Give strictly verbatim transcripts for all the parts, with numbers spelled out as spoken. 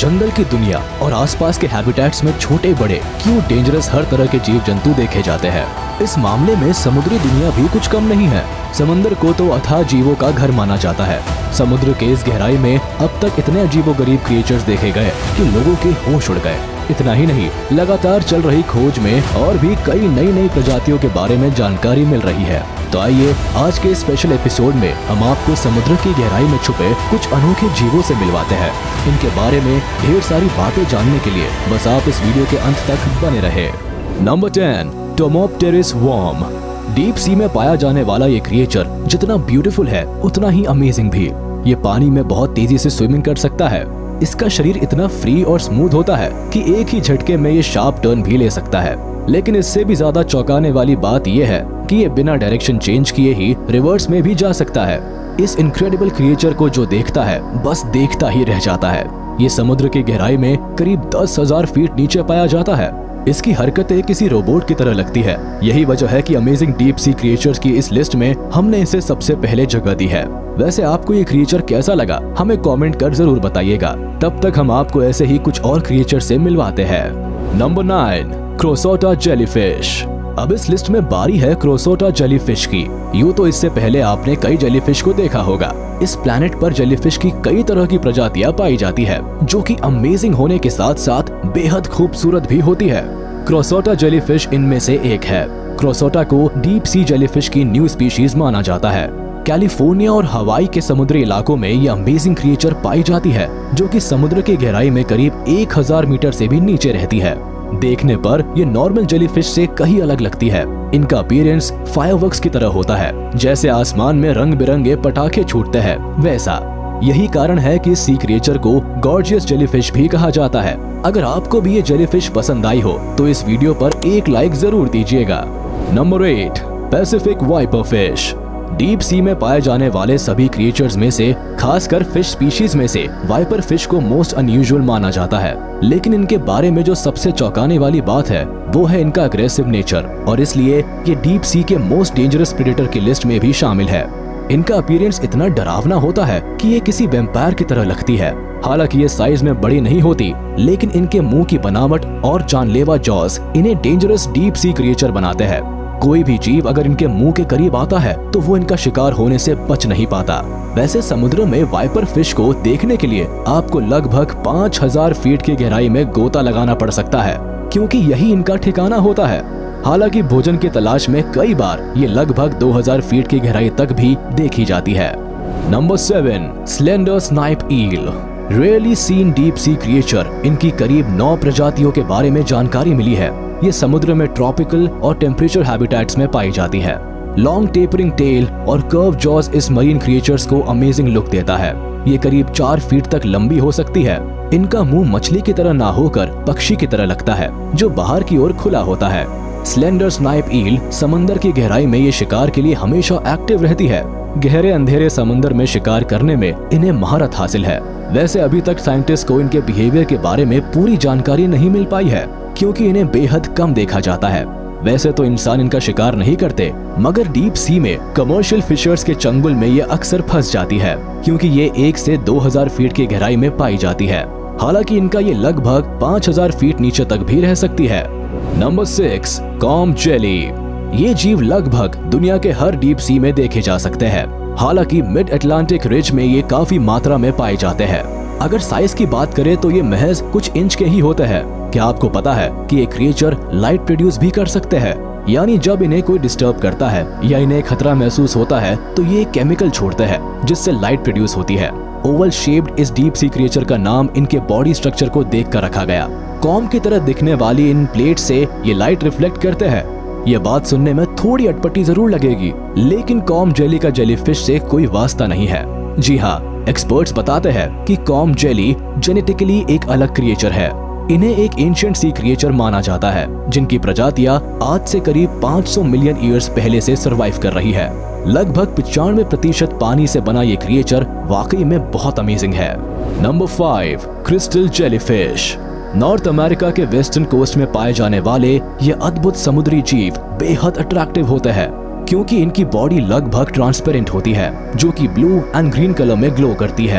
जंगल की दुनिया और आसपास के हैबिटेट्स में छोटे बड़े क्यूट डेंजरस हर तरह के जीव जंतु देखे जाते हैं। इस मामले में समुद्री दुनिया भी कुछ कम नहीं है। समंदर को तो अथाह जीवों का घर माना जाता है। समुद्र के इस गहराई में अब तक इतने अजीबोगरीब क्रिएचर्स देखे गए कि लोगों के होश उड़ गए। इतना ही नहीं, लगातार चल रही खोज में और भी कई नई नई प्रजातियों के बारे में जानकारी मिल रही है। तो आइए आज के स्पेशल एपिसोड में हम आपको समुद्र की गहराई में छुपे कुछ अनोखे जीवों से मिलवाते हैं। इनके बारे में ढेर सारी बातें जानने के लिए बस आप इस वीडियो के अंत तक बने रहे। Number ten, Tomopteris worm. Deep sea में पाया जाने वाला ये क्रिएचर जितना ब्यूटीफुल है उतना ही अमेजिंग भी। ये पानी में बहुत तेजी से स्विमिंग कर सकता है। इसका शरीर इतना फ्री और स्मूथ होता है कि एक ही झटके में ये शार्प टर्न भी ले सकता है। लेकिन इससे भी ज्यादा चौंकाने वाली बात यह है कि ये बिना डायरेक्शन चेंज किए ही रिवर्स में भी जा सकता है। इस इनक्रेडिबल क्रिएचर को जो देखता है बस देखता ही रह जाता है। ये समुद्र की गहराई में करीब दस हजार फीट नीचे पाया जाता है। इसकी हरकतें किसी रोबोट की तरह लगती है। यही वजह है कि अमेजिंग डीप सी क्रिएचर्स की इस लिस्ट में हमने इसे सबसे पहले जगह दी है। वैसे आपको ये क्रिएचर कैसा लगा हमें कमेंट कर जरूर बताइएगा। तब तक हम आपको ऐसे ही कुछ और क्रिएचर से मिलवाते हैं। Number nine, Crossota jellyfish. अब इस लिस्ट में बारी है क्रोसोटा जेलीफिश की। यूँ तो इससे पहले आपने कई जेलीफिश को देखा होगा। इस प्लैनेट पर जेलीफिश की कई तरह की प्रजातियां पाई जाती है जो कि अमेजिंग होने के साथ साथ बेहद खूबसूरत भी होती है। क्रोसोटा जेलीफिश इनमें से एक है। क्रोसोटा को डीप सी जेलीफिश की न्यू स्पीशीज माना जाता है। कैलिफोर्निया और हवाई के समुद्री इलाकों में ये अमेजिंग क्रिएचर पाई जाती है जो कि समुद्र की गहराई में करीब एक हजार मीटर से भी नीचे रहती है। देखने पर ये नॉर्मल जेलीफिश से कहीं अलग लगती है। इनका अपीयरेंस फायरवर्क्स की तरह होता है, जैसे आसमान में रंग बिरंगे पटाखे छूटते हैं वैसा। यही कारण है कि इस सी क्रिएचर को गॉर्जियस जेलीफिश भी कहा जाता है। अगर आपको भी ये जेलीफिश पसंद आई हो तो इस वीडियो पर एक लाइक जरूर दीजिएगा। Number eight, Pacific viper fish. Deep sea में पाए जाने वाले सभी क्रिएचर्स में से खासकर फिश स्पीशीज में से वाइपर फिश को मोस्ट अनयूजुअल माना जाता है। लेकिन इनके बारे में जो सबसे चौंकाने वाली बात है वो है इनका अग्रेसिव नेचर, और इसलिए ये डीप सी के मोस्ट डेंजरस प्रेडेटर की लिस्ट में भी शामिल है। इनका अपीयरेंस इतना डरावना होता है कि ये किसी वैम्पायर की तरह लगती है। हालांकि ये साइज में बड़ी नहीं होती, लेकिन इनके मुंह की बनावट और जानलेवा जॉज इन्हें डेंजरस डीप सी क्रिएचर बनाते हैं। कोई भी जीव अगर इनके मुंह के करीब आता है तो वो इनका शिकार होने से बच नहीं पाता। वैसे समुद्र में वाइपर फिश को देखने के लिए आपको लगभग पाँच हजार फीट की गहराई में गोता लगाना पड़ सकता है, क्योंकि यही इनका ठिकाना होता है। हालांकि भोजन की तलाश में कई बार ये लगभग दो हजार फीट की गहराई तक भी देखी जाती है। Number seven, slender snipe eel. Rarely seen deep sea creature. इनकी करीब नौ प्रजातियों के बारे में जानकारी मिली है। ये समुद्र में ट्रॉपिकल और टेम्परेचर हैबिटेट्स में पाई जाती है। लॉन्ग टेपरिंग टेल और कर्व जॉज इस मरीन क्रिएचर्स को अमेजिंग लुक देता है। ये करीब चार फीट तक लंबी हो सकती है। इनका मुंह मछली की तरह ना होकर पक्षी की तरह लगता है जो बाहर की ओर खुला होता है। स्लेंडर स्नाइप ईल समंदर की गहराई में ये शिकार के लिए हमेशा एक्टिव रहती है। गहरे अंधेरे समंदर में शिकार करने में इन्हें महारत हासिल है। वैसे अभी तक साइंटिस्ट को इनके बिहेवियर के बारे में पूरी जानकारी नहीं मिल पाई है, क्योंकि इन्हें बेहद कम देखा जाता है। वैसे तो इंसान इनका शिकार नहीं करते, मगर डीप सी में कमर्शियल फिशर्स के चंगुल में ये अक्सर फंस जाती है, क्योंकि ये एक से दो हजार फीट की गहराई में पाई जाती है। हालांकि इनका ये लगभग पाँच हजार फीट नीचे तक भी रह सकती है। Number six, comb jelly. ये जीव लगभग दुनिया के हर डीप सी में देखे जा सकते हैं। हालांकि मिड अटलांटिक रिज में ये काफी मात्रा में पाए जाते हैं। अगर साइज की बात करें तो ये महज कुछ इंच के ही होते हैं। क्या आपको पता है कि ये क्रिएचर लाइट प्रोड्यूस भी कर सकते हैं? यानी जब इन्हें कोई डिस्टर्ब करता है या इन्हें खतरा महसूस होता है तो ये केमिकल छोड़ते हैं जिससे लाइट प्रोड्यूस होती है। ओवल शेप्ड इस डीप सी क्रिएचर का नाम इनके बॉडी स्ट्रक्चर को देखकर रखा गया। कॉम की तरह दिखने वाली इन प्लेट से ये लाइट रिफ्लेक्ट करते हैं। ये बात सुनने में थोड़ी अटपटी जरूर लगेगी, लेकिन कॉम जेली का जेलीफिश से कोई वास्ता नहीं है। जी हाँ, एक्सपर्ट्स बताते हैं कि कॉम जेली जेनेटिकली एक अलग क्रिएचर है। इन्हें एक एंशिएंट सी क्रिएचर माना जाता है जिनकी प्रजातियां आज से करीब पाँच सौ मिलियन ईयर्स पहले से सरवाइव कर रही है। लगभग पचानवे प्रतिशत पानी से बना ये क्रिएचर वाकई में बहुत अमेजिंग है। Number five, crystal jellyfish. North America के वेस्टर्न कोस्ट में पाए जाने वाले ये अद्भुत समुद्री जीव बेहद अट्रैक्टिव होते हैं, क्योंकि इनकी बॉडी लगभग ट्रांसपेरेंट होती है जो कि ब्लू एंड ग्रीन कलर में ग्लो करती है।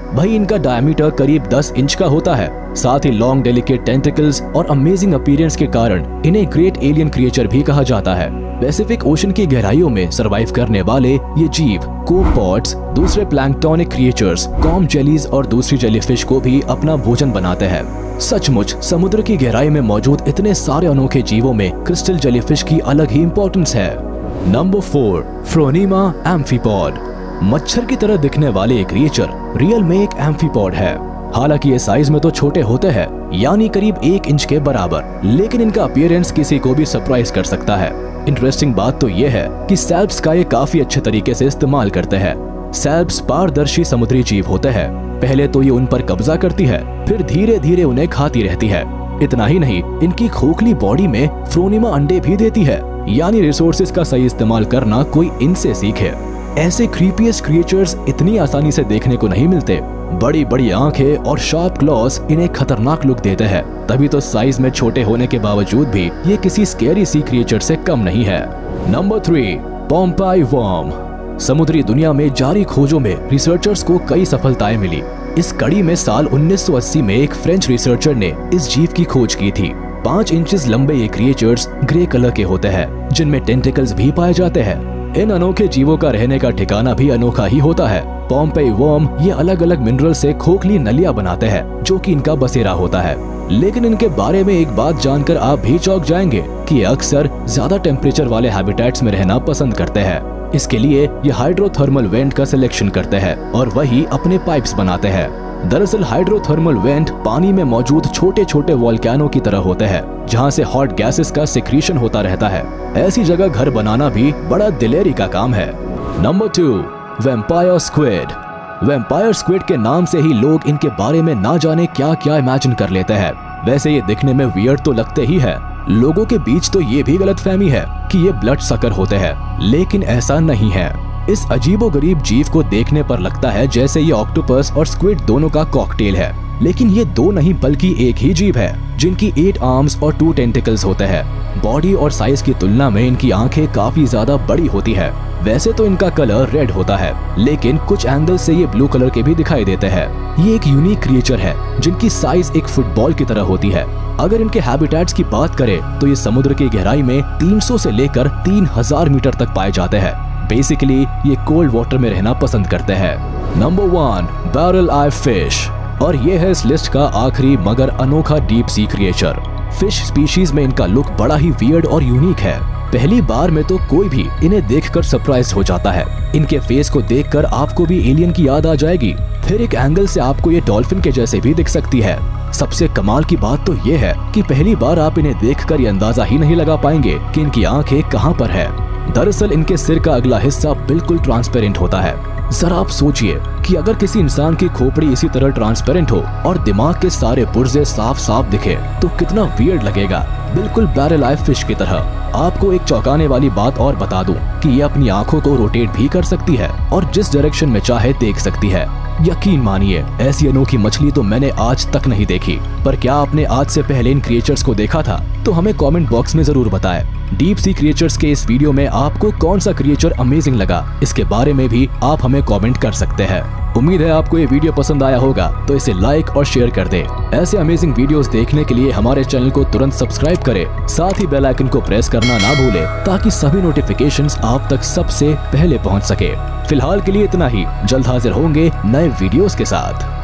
भाई इनका डायमीटर करीब दस इंच का होता है। साथ ही लॉन्ग डेलिकेट टेंटिकल्स और अमेजिंग अपीयरेंस के कारण इन्हें ग्रेट एलियन क्रिएचर भी कहा जाता है। पैसिफिक ओशन की गहराइयों में सरवाइव करने वाले ये जीव कोपॉड्स दूसरे प्लैंक्टोनिक क्रिएचर्स, कॉम जेलीज और दूसरी जेलीफिश को भी अपना भोजन बनाते हैं। सचमुच समुद्र की गहराई में मौजूद इतने सारे अनोखे जीवों में क्रिस्टल जेलीफिश की अलग ही इंपॉर्टेंस है। Number four, Phronima amphipod. मच्छर की तरह दिखने वाले ये क्रिएचर रियल में एक एम्फीपॉड है। हालांकि ये साइज में तो छोटे होते हैं, यानी करीब एक इंच के बराबर, लेकिन इनका अपीयरेंस किसी को भी सरप्राइज कर सकता है। इंटरेस्टिंग बात तो ये है कि सैल्प्स का ये काफी अच्छे तरीके से इस्तेमाल करते हैं। सैल्प्स पारदर्शी समुद्री जीव होते हैं। पहले तो ये उन पर कब्जा करती है, फिर धीरे धीरे उन्हें खाती रहती है। इतना ही नहीं, इनकी खोखली बॉडी में फ्रोनीमा अंडे भी देती है, यानी रिसोर्सेज का सही इस्तेमाल करना कोई इनसे सीखे। ऐसे क्रीपीएस्ट क्रिएचर्स इतनी आसानी से देखने को नहीं मिलते। बड़ी बड़ी आंखें और शार्प क्लॉस इन्हें खतरनाक लुक देते हैं, तभी तो साइज में छोटे होने के बावजूद भी ये किसी स्कैरी सी क्रिएचर से कम नहीं है। Number three, Pompeii worm. समुद्री दुनिया में जारी खोजों में रिसर्चर्स को कई सफलताएं मिली। इस कड़ी में साल उन्नीस सौ अस्सी में एक फ्रेंच रिसर्चर ने इस जीव की खोज की थी। पाँच इंचेस लंबे ये क्रिएचर्स ग्रे कलर के होते हैं, जिनमें टेंटिकल्स भी पाए जाते हैं। इन अनोखे जीवों का रहने का ठिकाना भी अनोखा ही होता है। पोम्पेई वर्म ये अलग अलग मिनरल से खोखली नलियां बनाते हैं, जो कि इनका बसेरा होता है। लेकिन इनके बारे में एक बात जानकर आप भी चौंक जाएंगे कि ये अक्सर ज्यादा टेम्परेचर वाले हैबिटेट्स में रहना पसंद करते हैं। इसके लिए ये हाइड्रोथर्मल वेंट का सिलेक्शन करते हैं और वही अपने पाइप्स बनाते हैं। दरअसल हाइड्रोथर्मल वेंट पानी में मौजूद छोटे छोटे वोल्केनो की तरह होते हैं, जहां से हॉट गैसेस का सिक्रीशन होता रहता है। ऐसी जगह घर बनाना भी बड़ा दिलेरी का काम है। Number two, vampire squid. Vampire squid के नाम से ही लोग इनके बारे में ना जाने क्या क्या इमेजिन कर लेते हैं। वैसे ये दिखने में वियर्ड तो लगते ही है। लोगों के बीच तो ये भी गलतफहमी है कि ये ब्लड सकर होते हैं, लेकिन ऐसा नहीं है। इस अजीबोगरीब जीव को देखने पर लगता है जैसे ये ऑक्टोपस और स्क्विड दोनों का कॉकटेल है, लेकिन ये दो नहीं बल्कि एक ही जीव है, जिनकी एट आर्म्स और टू टेंटिकल्स होते हैं। बॉडी और साइज की तुलना में इनकी आंखें काफी ज्यादा बड़ी होती है। वैसे तो इनका कलर रेड होता है, लेकिन कुछ एंगल से ये ब्लू कलर के भी दिखाई देते हैं। ये एक यूनिक क्रिएचर है, जिनकी साइज एक फुटबॉल की तरह होती है। अगर इनके हैबिटेट्स की बात करें तो ये समुद्र की गहराई में तीन सौ से लेकर तीन हज़ार मीटर तक पाए जाते हैं। बेसिकली ये कोल्ड वाटर में रहना पसंद करते हैं। Number one, barrel eye fish. और ये है इस लिस्ट का आखिरी मगर अनोखा deep sea creature. Fish species में इनका लुक बड़ा ही वियर्ड और यूनिक है। पहली बार में तो कोई भी इन्हें देखकर सरप्राइज हो जाता है। इनके फेस को देखकर आपको भी एलियन की याद आ जाएगी। फिर एक एंगल से आपको ये डॉल्फिन के जैसे भी दिख सकती है। सबसे कमाल की बात तो ये है कि पहली बार आप इन्हें देखकर ये अंदाजा ही नहीं लगा पाएंगे कि इनकी आंखें कहां पर है। दरअसल इनके सिर का अगला हिस्सा बिल्कुल ट्रांसपेरेंट होता है। जरा आप सोचिए कि अगर किसी इंसान की खोपड़ी इसी तरह ट्रांसपेरेंट हो और दिमाग के सारे पुर्जे साफ साफ दिखे तो कितना वियर्ड लगेगा, बिल्कुल बैरल आई फिश की तरह। आपको एक चौंकाने वाली बात और बता दूं कि ये अपनी आंखों को रोटेट भी कर सकती है और जिस डायरेक्शन में चाहे देख सकती है। यकीन मानिए ऐसी अनोखी मछली तो मैंने आज तक नहीं देखी। पर क्या आपने आज से पहले इन क्रिएचर्स को देखा था? तो हमें कमेंट बॉक्स में जरूर बताएं। डीप सी क्रिएचर्स के इस वीडियो में आपको कौन सा क्रिएचर अमेजिंग लगा, इसके बारे में भी आप हमें कमेंट कर सकते हैं। उम्मीद है आपको ये वीडियो पसंद आया होगा, तो इसे लाइक और शेयर कर दें। ऐसे अमेजिंग वीडियोस देखने के लिए हमारे चैनल को तुरंत सब्सक्राइब करें, साथ ही बेल आइकन को प्रेस करना ना भूलें ताकि सभी नोटिफिकेशंस आप तक सबसे पहले पहुंच सके। फिलहाल के लिए इतना ही, जल्द हाजिर होंगे नए वीडियोस के साथ।